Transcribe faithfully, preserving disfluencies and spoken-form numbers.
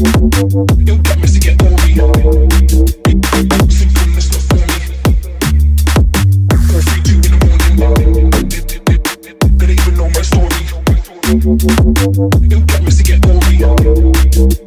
You got me to get over me. Thinking that's not for me. four three two in the morning. They don't even know my story. You got me to get over me.